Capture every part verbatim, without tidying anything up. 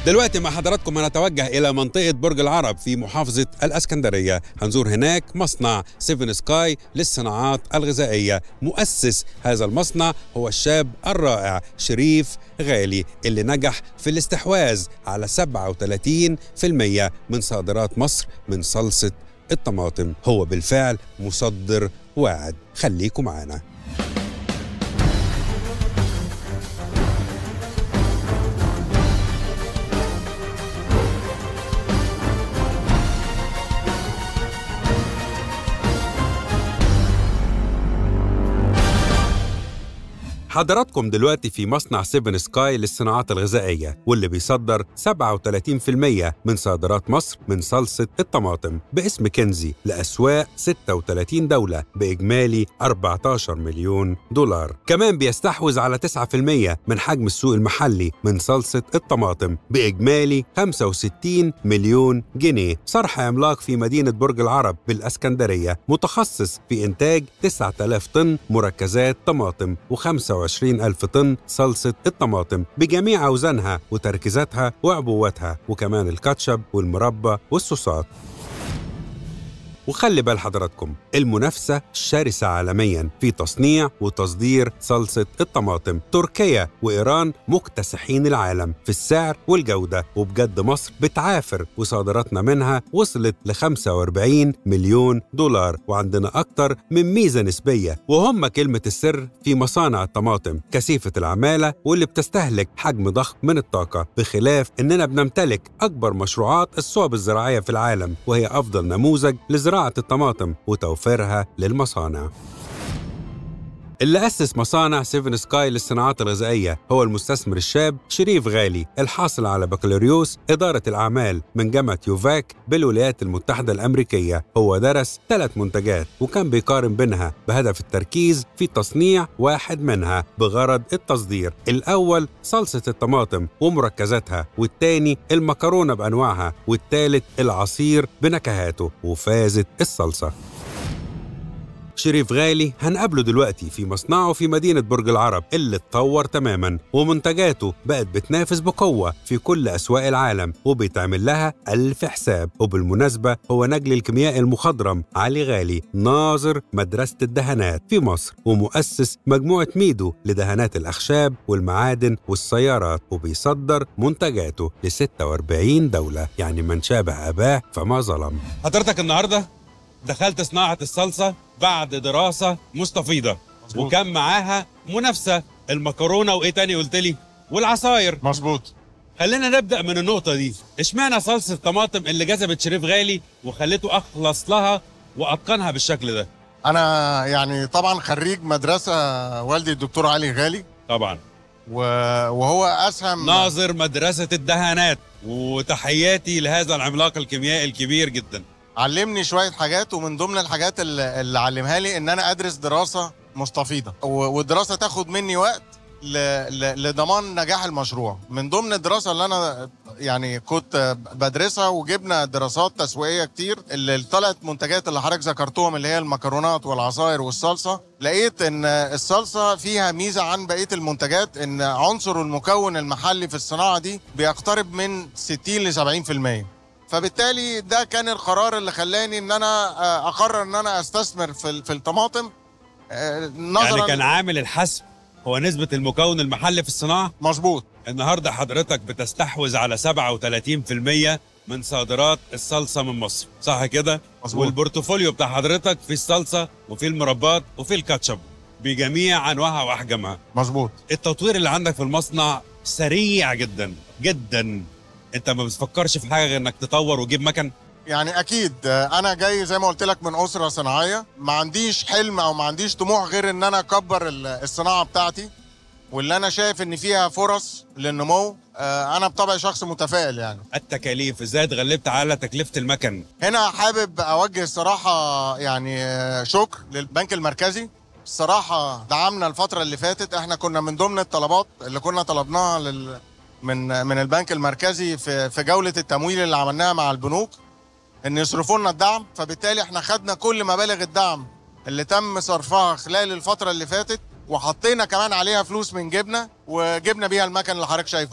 دلوقتي مع حضراتكم هنتوجه إلى منطقة برج العرب في محافظة الإسكندرية. هنزور هناك مصنع سيفن سكاي للصناعات الغذائية. مؤسس هذا المصنع هو الشاب الرائع شريف غالي اللي نجح في الاستحواذ على سبعة وثلاثين بالمئة من صادرات مصر من صلصة الطماطم. هو بالفعل مصدر واعد. خليكم معانا. حضراتكم دلوقتي في مصنع سيفن سكاي للصناعات الغذائية، واللي بيصدر سبعة وثلاثين بالمئة من صادرات مصر من صلصة الطماطم باسم كنزي لأسواق ستة وثلاثين دولة بإجمالي أربعة عشر مليون دولار. كمان بيستحوذ على تسعة بالمئة من حجم السوق المحلي من صلصة الطماطم بإجمالي خمسة وستين مليون جنيه. صرح عملاق في مدينة برج العرب بالإسكندرية، متخصص في إنتاج تسعة آلاف طن مركزات طماطم وخمسة وعشرين ألف طن صلصة الطماطم بجميع أوزانها وتركيزاتها وعبواتها، وكمان الكاتشب والمربى والصوصات. وخلي بال حضراتكم، المنافسة شرسة عالمياً في تصنيع وتصدير صلصة الطماطم. تركيا وإيران مكتسحين العالم في السعر والجودة، وبجد مصر بتعافر وصادراتنا منها وصلت ل خمسة وأربعين مليون دولار، وعندنا أكتر من ميزة نسبية وهم كلمة السر في مصانع الطماطم كثيفة العمالة واللي بتستهلك حجم ضخم من الطاقة، بخلاف إننا بنمتلك أكبر مشروعات الصوب الزراعية في العالم، وهي أفضل نموذج لزراعة الطماطم وتوفيرها للمصانع. اللي أسس مصانع سيفن سكاي للصناعات الغذائية هو المستثمر الشاب شريف غالي، الحاصل على بكالوريوس إدارة الأعمال من جامعة يوفاك بالولايات المتحدة الأمريكية. هو درس ثلاث منتجات وكان بيقارن بينها بهدف التركيز في تصنيع واحد منها بغرض التصدير. الأول صلصة الطماطم ومركزاتها، والتاني المكرونة بأنواعها، والتالت العصير بنكهاته، وفازت الصلصة. شريف غالي هنقابله دلوقتي في مصنعه في مدينة برج العرب اللي اتطور تماماً، ومنتجاته بقت بتنافس بقوة في كل أسواق العالم وبيتعمل لها ألف حساب. وبالمناسبة هو نجل الكيمياء المخضرم علي غالي، ناظر مدرسة الدهانات في مصر ومؤسس مجموعة ميدو لدهانات الأخشاب والمعادن والسيارات، وبيصدر منتجاته ل ستة وأربعين دولة. يعني من شابه أباه فما ظلم. حضرتك النهاردة دخلت صناعة الصلصة بعد دراسة مستفيضة، مزبوط. وكان معاها منافسة المكرونة وإيه تاني قلت لي؟ والعصاير. مظبوط. خلينا نبدأ من النقطة دي. اشمعنى صلصة الطماطم اللي جذبت شريف غالي وخليته أخلص لها وأتقنها بالشكل ده؟ أنا يعني طبعا خريج مدرسة والدي الدكتور علي غالي طبعا، وهو أسهم ناظر مدرسة الدهانات، وتحياتي لهذا العملاق الكيميائي الكبير جدا. علمني شوية حاجات، ومن ضمن الحاجات اللي, اللي علمها لي ان انا ادرس دراسة مستفيضة، والدراسة تاخد مني وقت لضمان نجاح المشروع. من ضمن الدراسة اللي انا يعني كنت بدرسها، وجبنا دراسات تسويقية كتير، اللي طلعت منتجات اللي حضرتك ذكرتهم اللي هي المكرونات والعصاير والصلصة، لقيت ان الصلصة فيها ميزة عن بقية المنتجات، ان عنصر المكون المحلي في الصناعة دي بيقترب من ستين ل سبعين بالمئة. فبالتالي ده كان القرار اللي خلاني ان انا اقرر ان انا استثمر في في الطماطم. نظرا يعني كان عامل الحسم هو نسبة المكون المحلي في الصناعة؟ مظبوط. النهارده حضرتك بتستحوذ على سبعة وثلاثين بالمئة من صادرات الصلصة من مصر، صح كده؟ مظبوط. والبورتفوليو بتاع حضرتك في الصلصة وفي المربات وفي الكاتشب بجميع انواعها واحجامها. مظبوط. التطوير اللي عندك في المصنع سريع جدا جدا. انت ما بتفكرش في حاجه غير انك تطور وتجيب مكن؟ يعني اكيد انا جاي زي ما قلت لك من اسره صناعيه، ما عنديش حلم او ما عنديش طموح غير ان انا اكبر الصناعه بتاعتي، واللي انا شايف ان فيها فرص للنمو. انا بطبعي شخص متفائل. يعني التكاليف ازاي اتغلبت على تكلفه المكن؟ هنا حابب اوجه الصراحه يعني شكر للبنك المركزي. الصراحه دعمنا الفتره اللي فاتت. احنا كنا من ضمن الطلبات اللي كنا طلبناها لل من من البنك المركزي في في جوله التمويل اللي عملناها مع البنوك، ان يصرفوا لنا الدعم. فبالتالي احنا خدنا كل مبالغ الدعم اللي تم صرفها خلال الفتره اللي فاتت، وحطينا كمان عليها فلوس من جيبنا، وجبنا بيها المكن اللي حضرتك شايفه ده.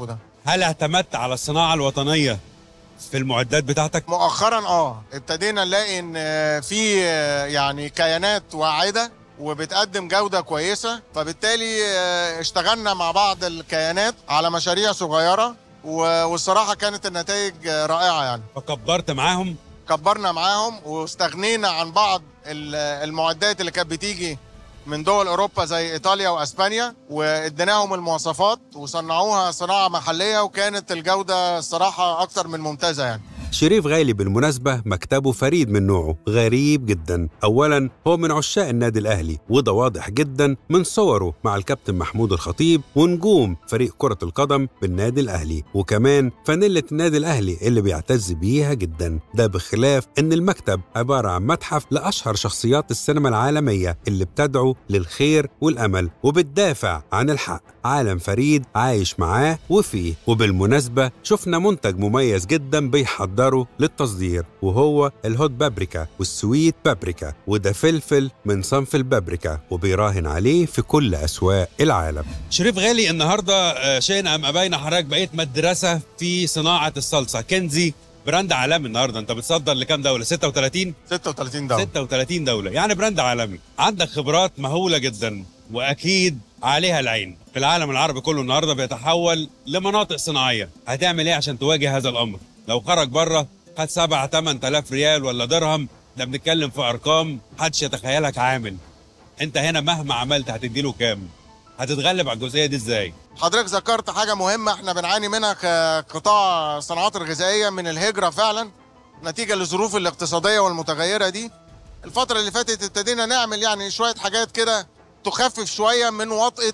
هل اعتمدت على الصناعة الوطنية في المعدات بتاعتك؟ مؤخرا اه ابتدينا نلاقي ان في يعني كيانات واعدة وبتقدم جودة كويسة، فبالتالي اشتغلنا مع بعض الكيانات على مشاريع صغيرة والصراحة كانت النتائج رائعة يعني. فكبرت معاهم؟ كبرنا معاهم واستغنينا عن بعض المعدات اللي كانت بتيجي من دول أوروبا زي إيطاليا وأسبانيا، واديناهم المواصفات وصنعوها صناعة محلية، وكانت الجودة الصراحة أكتر من ممتازة يعني. شريف غالي بالمناسبة مكتبه فريد من نوعه، غريب جدا. أولا هو من عشاق النادي الأهلي، وده واضح جدا من صوره مع الكابتن محمود الخطيب ونجوم فريق كرة القدم بالنادي الأهلي، وكمان فانيلة النادي الأهلي اللي بيعتز بيها جدا. ده بخلاف إن المكتب عبارة عن متحف لأشهر شخصيات السينما العالمية اللي بتدعو للخير والأمل وبتدافع عن الحق. عالم فريد عايش معاه وفيه. وبالمناسبة شفنا منتج مميز جدا بيحضره للتصدير، وهو الهوت بابريكا والسويت بابريكا، وده فلفل من صنف البابريكا وبيراهن عليه في كل أسواق العالم. شريف غالي، النهاردة شئنا أم أبينا حضرتك بقيت مدرسة في صناعة الصلصة. كنزي براند عالمي النهارده، انت بتصدر لكام دولة؟ ستة وثلاثين ستة وثلاثين دولة. ستة وثلاثين دولة، يعني براند عالمي. عندك خبرات مهولة جدا واكيد عليها العين. في العالم العربي كله النهارده بيتحول لمناطق صناعية. هتعمل ايه عشان تواجه هذا الامر؟ لو خرج بره خد سبعة ثمانية آلاف ريال ولا درهم، ده بنتكلم في ارقام محدش يتخيلها كعامل. انت هنا مهما عملت هتديله كام؟ هتتغلب على الجزئيه دي ازاي؟ حضرتك ذكرت حاجه مهمه احنا بنعاني منها كقطاع الصناعات الغذائيه من الهجره فعلا، نتيجه للظروف الاقتصاديه والمتغيره دي. الفتره اللي فاتت ابتدينا نعمل يعني شويه حاجات كده تخفف شويه من وطئه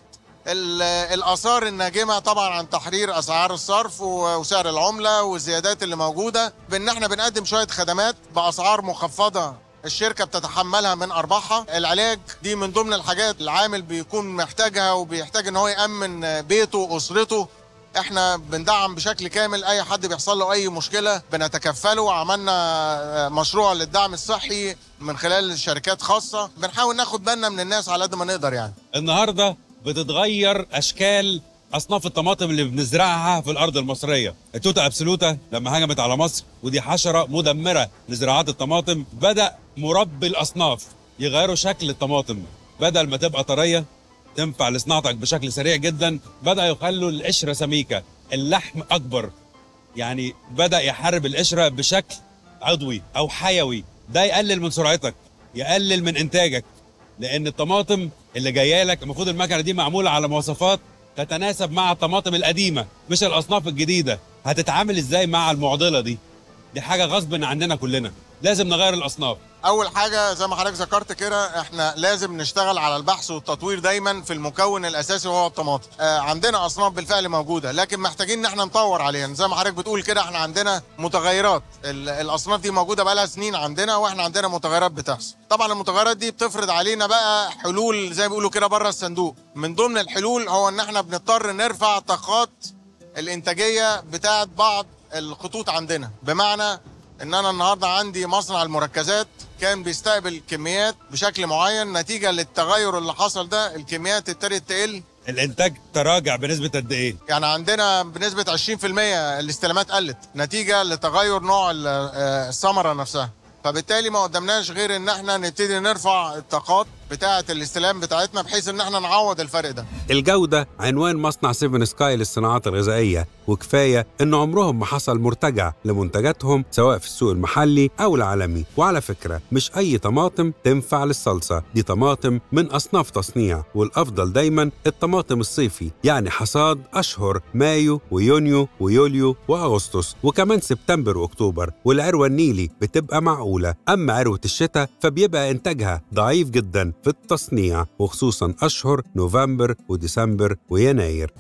الاثار الناجمه طبعا عن تحرير اسعار الصرف وسعر العمله والزيادات اللي موجوده، بان احنا بنقدم شويه خدمات باسعار مخفضه الشركة بتتحملها من أرباحها. العلاج دي من ضمن الحاجات العامل بيكون محتاجها وبيحتاج ان هو يأمن بيته وأسرته. احنا بندعم بشكل كامل اي حد بيحصل له اي مشكلة بنتكفله. عملنا مشروع للدعم الصحي من خلال شركات خاصة، بنحاول ناخد بالنا من الناس على قد ما نقدر يعني. النهاردة بتتغير أشكال أصناف الطماطم اللي بنزرعها في الأرض المصرية. التوتة أبسولوتا لما هجمت على مصر، ودي حشرة مدمرة لزراعات الطماطم، بدأ مربي الأصناف يغيروا شكل الطماطم. بدل ما تبقى طرية تنفع لصناعتك بشكل سريع جدا، بدأ يخلوا القشرة سميكة، اللحم أكبر. يعني بدأ يحارب القشرة بشكل عضوي أو حيوي. ده يقلل من سرعتك، يقلل من إنتاجك، لأن الطماطم اللي جاية لك المفروض المكنة دي معمولة على مواصفات تتناسب مع الطماطم القديمة مش الأصناف الجديدة. هتتعامل إزاي مع المعضلة دي؟ دي حاجة غصب عننا كلنا، لازم نغير الأصناف. أول حاجة زي ما حضرتك ذكرت كده، إحنا لازم نشتغل على البحث والتطوير دايما في المكون الأساسي وهو الطماطم. آه عندنا أصناف بالفعل موجودة، لكن محتاجين إن إحنا نطور عليها. زي ما حضرتك بتقول كده، إحنا عندنا متغيرات، الأصناف دي موجودة بقالها سنين عندنا، وإحنا عندنا متغيرات بتحصل. طبعا المتغيرات دي بتفرض علينا بقى حلول زي ما بيقولوا كده بره الصندوق. من ضمن الحلول هو إن إحنا بنضطر نرفع طاقات الإنتاجية بتاعت بعض الخطوط عندنا. بمعنى ان انا النهارده عندي مصنع المركزات كان بيستقبل كميات بشكل معين، نتيجه للتغير اللي حصل ده الكميات ابتدت تقل. الانتاج تراجع بنسبه قد ايه؟ يعني عندنا بنسبه عشرين في المية الاستلامات قلت نتيجه لتغير نوع الثمره نفسها. فبالتالي ما قدمناش غير ان احنا نبتدي نرفع الطاقات بتاعه الاستلام بتاعتنا بحيث ان احنا نعوض الفرق ده. الجوده عنوان مصنع سيفن سكاي للصناعات الغذائيه، وكفايه ان عمرهم ما حصل مرتجع لمنتجاتهم سواء في السوق المحلي او العالمي. وعلى فكره مش اي طماطم تنفع للصلصه، دي طماطم من اصناف تصنيع، والافضل دايما الطماطم الصيفي، يعني حصاد اشهر مايو ويونيو ويوليو واغسطس وكمان سبتمبر واكتوبر. والعروه النيلي بتبقى معقوله، اما عروه الشتاء فبيبقى انتاجها ضعيف جدا في التصنيع، وخصوصا أشهر نوفمبر وديسمبر ويناير.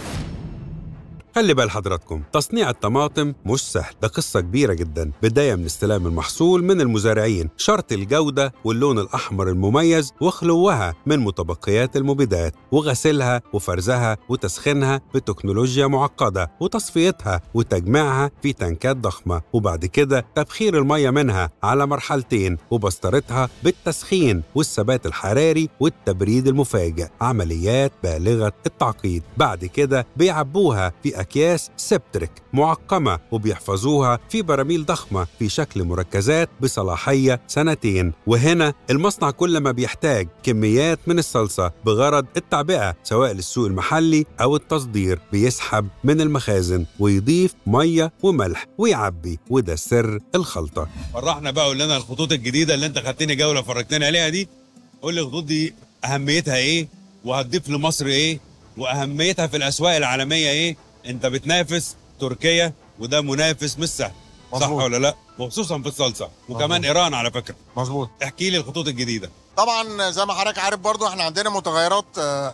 خلي بال حضراتكم، تصنيع الطماطم مش سهل، ده قصة كبيرة جدا. بداية من استلام المحصول من المزارعين، شرط الجودة واللون الأحمر المميز وخلوها من متبقيات المبيدات، وغسلها وفرزها وتسخينها بتكنولوجيا معقدة، وتصفيتها وتجميعها في تنكات ضخمة، وبعد كده تبخير المية منها على مرحلتين، وبسطرتها بالتسخين والثبات الحراري والتبريد المفاجئ، عمليات بالغة التعقيد. بعد كده بيعبوها في أكياس سبتريك معقمة وبيحفظوها في براميل ضخمة في شكل مركزات بصلاحية سنتين. وهنا المصنع كل ما بيحتاج كميات من الصلصة بغرض التعبئة سواء للسوق المحلي أو التصدير بيسحب من المخازن ويضيف مية وملح ويعبي، وده سر الخلطة. فرحنا بقى، قول لنا الخطوط الجديدة اللي انت خدتني جولة فرجتني عليها دي، قول لي الخطوط دي أهميتها إيه وهتضيف لمصر إيه وأهميتها في الأسواق العالمية إيه؟ أنت بتنافس تركيا وده منافس مش سهل، صح ولا لا؟ وخصوصا في الصلصة، وكمان مظبوط. إيران على فكرة. مظبوط. احكي لي الخطوط الجديدة. طبعا زي ما حضرتك عارف برضو احنا عندنا متغيرات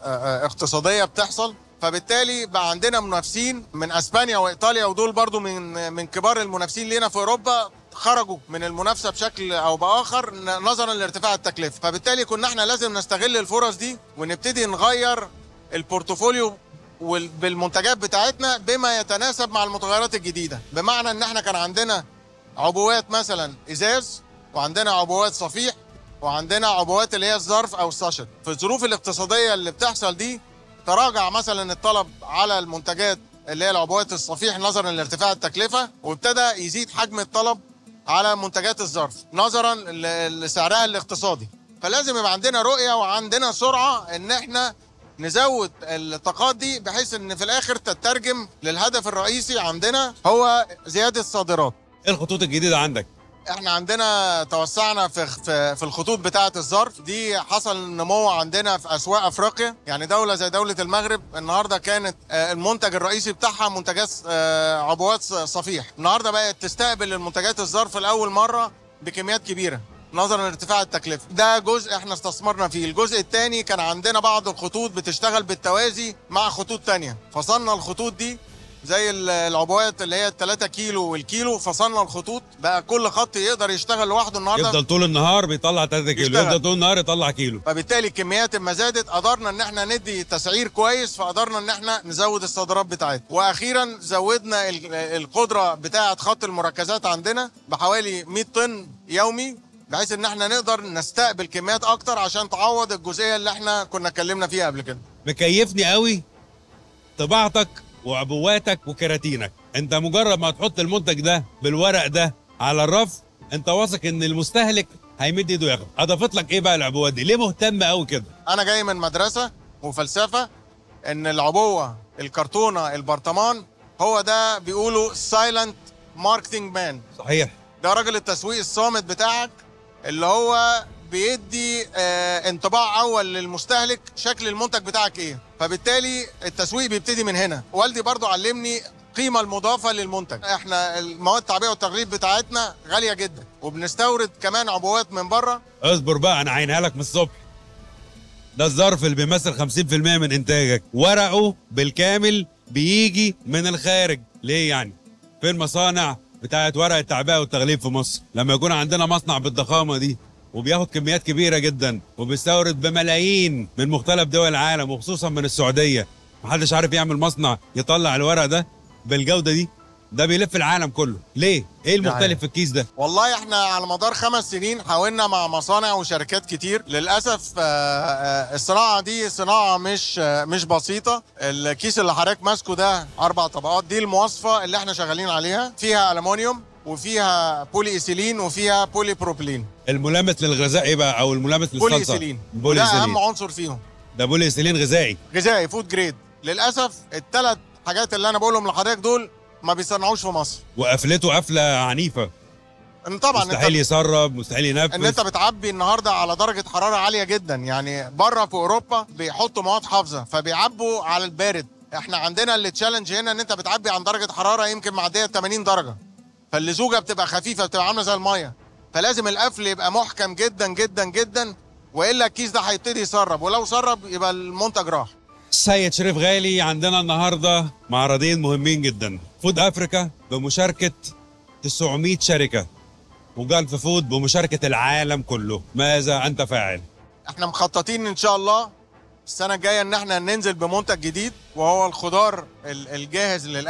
اقتصادية بتحصل، فبالتالي بقى عندنا منافسين من اسبانيا وايطاليا، ودول برضو من من كبار المنافسين لينا في اوروبا، خرجوا من المنافسه بشكل او باخر نظرا لارتفاع التكلفه. فبالتالي كنا احنا لازم نستغل الفرص دي ونبتدي نغير البورتفوليو بالمنتجات بتاعتنا بما يتناسب مع المتغيرات الجديده. بمعنى ان احنا كان عندنا عبوات مثلا ازاز، وعندنا عبوات صفيح، وعندنا عبوات اللي هي الظرف او الساشت. في الظروف الاقتصاديه اللي بتحصل دي تراجع مثلا الطلب على المنتجات اللي هي العبوات الصفيح نظرا لارتفاع التكلفه، وابتدى يزيد حجم الطلب على منتجات الظرف نظرا لسعرها الاقتصادي. فلازم يبقى عندنا رؤيه وعندنا سرعه ان احنا نزود الطاقات دي بحيث ان في الاخر تترجم للهدف الرئيسي عندنا هو زياده الصادرات. ايه الخطوط الجديده عندك؟ احنا عندنا توسعنا في في الخطوط بتاعه الظرف دي، حصل نمو عندنا في اسواق افريقيا. يعني دوله زي دوله المغرب النهارده كانت المنتج الرئيسي بتاعها منتجات عبوات صفيح، النهارده بقت تستقبل المنتجات الظرف لاول مره بكميات كبيره نظرا لارتفاع التكلفه. ده جزء احنا استثمرنا فيه. الجزء الثاني كان عندنا بعض الخطوط بتشتغل بالتوازي مع خطوط ثانيه، فصلنا الخطوط دي زي العبوات اللي هي الثلاثة كيلو والكيلو، فصلنا الخطوط بقى كل خط يقدر يشتغل لوحده. النهارده يفضل طول النهار بيطلع ثلاثة كيلو، يفضل طول النهار يطلع كيلو. فبالتالي الكميات اما زادت قدرنا ان احنا ندي تسعير كويس، فقدرنا ان احنا نزود الصادرات بتاعتنا. واخيرا زودنا القدره بتاعه خط المركزات عندنا بحوالي مئة طن يومي، بحيث ان احنا نقدر نستقبل كميات اكتر عشان تعوض الجزئيه اللي احنا كنا اتكلمنا فيها قبل كده. مكيفني قوي طباعتك وعبواتك وكراتينك. انت مجرد ما تحط المنتج ده بالورق ده على الرف انت واثق ان المستهلك هيمد ايده ياخد. اضافت لك ايه بقى العبوات دي؟ ليه مهتم قوي كده؟ انا جاي من مدرسه وفلسفه ان العبوه الكرتونه البرطمان هو ده بيقولوا سايلنت ماركتنج مان. صحيح. ده راجل التسويق الصامت بتاعك اللي هو بيدي اه انطباع اول للمستهلك شكل المنتج بتاعك ايه. فبالتالي التسويق بيبتدي من هنا. والدي برضو علمني قيمة المضافة للمنتج. احنا المواد التعبئة والتغليف بتاعتنا غالية جدا، وبنستورد كمان عبوات من بره. اصبر بقى انا عينها لك من الصبح. ده الظرف اللي بيمثل خمسين في المية من انتاجك، ورقه بالكامل بيجي من الخارج. ليه يعني؟ في المصانع بتاعت ورق التعبئة والتغليف في مصر لما يكون عندنا مصنع بالضخامة دي وبياخد كميات كبيرة جدا وبيستورد بملايين من مختلف دول العالم وخصوصا من السعودية، محدش عارف يعمل مصنع يطلع الورق ده بالجودة دي. ده بيلف العالم كله. ليه؟ ايه المختلف في الكيس ده؟ والله احنا على مدار خمس سنين حاولنا مع مصانع وشركات كتير. للأسف الصناعة دي صناعة مش مش بسيطة. الكيس اللي حضرتك ماسكه ده أربع طبقات، دي المواصفة اللي احنا شغالين عليها، فيها ألمونيوم وفيها بولي إيثيلين وفيها بولي بروبلين. الملامس للغذاء ايه بقى او الملامس للصلصة؟ بولي إيثيلين. ده أهم عنصر فيهم. ده بولي إيثيلين غذائي. غذائي فود جريد. للأسف الثلاث حاجات اللي أنا بقولهم لحضرتك دول ما بيصنعوش في مصر، وقفلته قفله عنيفه. طبعا مستحيل يسرب، مستحيل ينفذ. ان انت بتعبي النهارده على درجه حراره عاليه جدا. يعني بره في اوروبا بيحطوا مواد حافظه فبيعبوا على البارد. احنا عندنا اللي تشالنج هنا ان انت بتعبي عن درجه حراره يمكن معديه ثمانين درجه، فاللزوجه بتبقى خفيفه، بتبقى عامله زي الميه. فلازم القفل يبقى محكم جدا جدا جدا، والا الكيس ده هيبتدي يسرب، ولو سرب يبقى المنتج راح. سيد شريف غالي، عندنا النهارده معرضين مهمين جدا. فود افريكا بمشاركه تسعمئة شركه، وجالف فود بمشاركه العالم كله. ماذا انت فاعل؟ احنا مخططين ان شاء الله السنه الجايه ان احنا ننزل بمنتج جديد، وهو الخضار الجاهز للاكل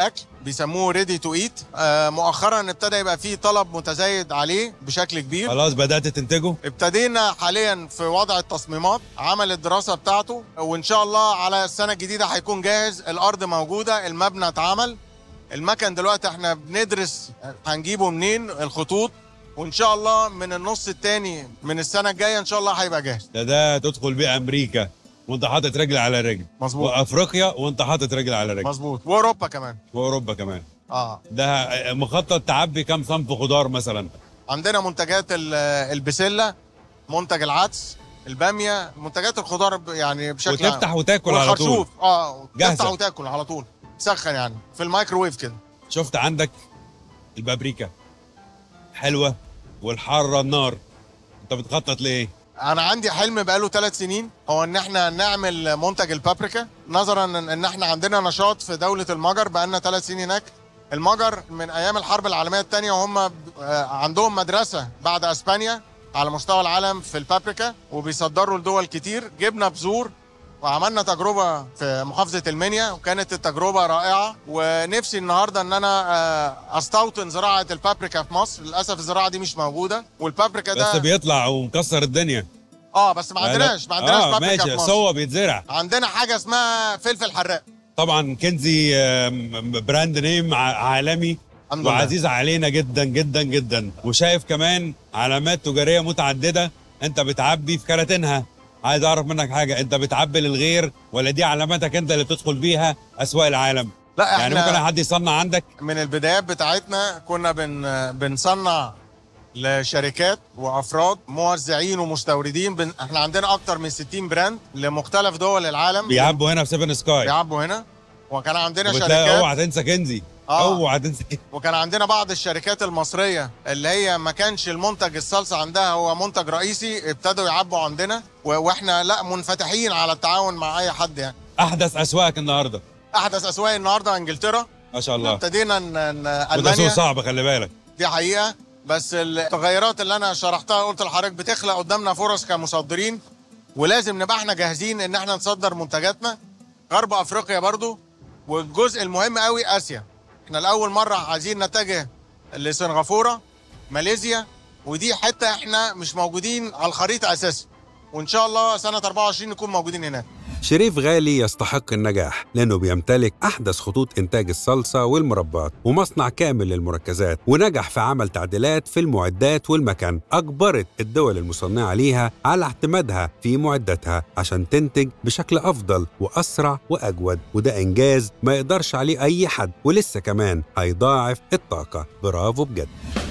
بيسموه ريدي تو ايت. مؤخرا ابتدى يبقى فيه طلب متزايد عليه بشكل كبير. خلاص بدات تنتجه؟ ابتدينا حاليا في وضع التصميمات، عمل الدراسه بتاعته، وان شاء الله على السنه الجديده هيكون جاهز. الارض موجوده، المبنى اتعمل، المكن دلوقتي احنا بندرس هنجيبه منين الخطوط، وان شاء الله من النص الثاني من السنه الجايه ان شاء الله هيبقى جاهز. ده ده تدخل بيه امريكا وانت حاطط رجل على رجل. مظبوط. وافريقيا وانت حاطط رجل على رجل. مظبوط. واوروبا كمان. واوروبا كمان. اه ده مخطط تعبي كام صنف خضار مثلا؟ عندنا منتجات البسله، منتج العدس، الباميه، منتجات الخضار يعني بشكل عام. وتفتح وتاكل على طول. والخرشوف اه جاهزة. تفتح وتاكل على طول، تسخن يعني في الميكروويف كده. شفت عندك البابريكا حلوه والحاره النار، انت بتخطط لايه؟ انا عندي حلم بقاله ثلاث سنين، هو ان احنا نعمل منتج البابريكا، نظرا ان احنا عندنا نشاط في دوله المجر بقالنا ثلاث سنين هناك. المجر من ايام الحرب العالميه الثانيه وهم عندهم مدرسه بعد اسبانيا على مستوى العالم في البابريكا، وبيصدروا لدول كتير. جبنا بذور وعملنا تجربه في محافظه المنيا، وكانت التجربه رائعه. ونفسي النهارده ان انا استوطن زراعه البابريكا في مصر. للاسف الزراعه دي مش موجوده، والبابريكا ده بس بيطلع ومكسر الدنيا. اه بس ما عندناش ما عندناش آه بابريكا في ماشي، مصر. هو بيتزرع. عندنا حاجه اسمها فلفل حراق. طبعا كنزي براند نيم عالمي وعزيز علينا جدا جدا جدا، وشايف كمان علامات تجاريه متعدده انت بتعبي في كراتينها. عايز اعرف منك حاجه، انت بتعبي للغير ولا دي علاماتك انت اللي بتدخل بيها اسواق العالم؟ لا احنا يعني ممكن حد يصنع عندك؟ من البدايات بتاعتنا كنا بن بنصنع لشركات وافراد موزعين ومستوردين. بن... احنا عندنا اكتر من ستين براند لمختلف دول العالم بيعبوا هنا في سيفن سكاي. بيعبوا هنا، وكان عندنا شركات. اوعى تنسى كنزي. آه. اوعى تنسى. وكان عندنا بعض الشركات المصريه اللي هي ما كانش المنتج الصلصه عندها هو منتج رئيسي، ابتدوا يعبوا عندنا، و... واحنا لا منفتحين على التعاون مع اي حد يعني. احدث اسواقك النهارده؟ احدث اسواق النهارده انجلترا ما شاء الله. ابتدينا ن... ن... المانيا. وده سوق صعب خلي بالك. دي حقيقه، بس التغيرات اللي انا شرحتها قلت لحضرتك بتخلق قدامنا فرص كمصدرين، ولازم نبقى احنا جاهزين ان احنا نصدر منتجاتنا. غرب افريقيا برضو، والجزء المهم قوي اسيا. احنا لاول مره عايزين نتجه لسنغافوره، ماليزيا، ودي حته احنا مش موجودين على الخريطه اساسا، وان شاء الله سنه أربعة وعشرين نكون موجودين هناك. شريف غالي يستحق النجاح لأنه بيمتلك أحدث خطوط إنتاج الصلصة والمربات ومصنع كامل للمركزات، ونجح في عمل تعديلات في المعدات والمكن أجبرت الدول المصنعة ليها على اعتمادها في معداتها عشان تنتج بشكل أفضل وأسرع وأجود، وده إنجاز ما يقدرش عليه أي حد، ولسه كمان هيضاعف الطاقة. برافو بجد.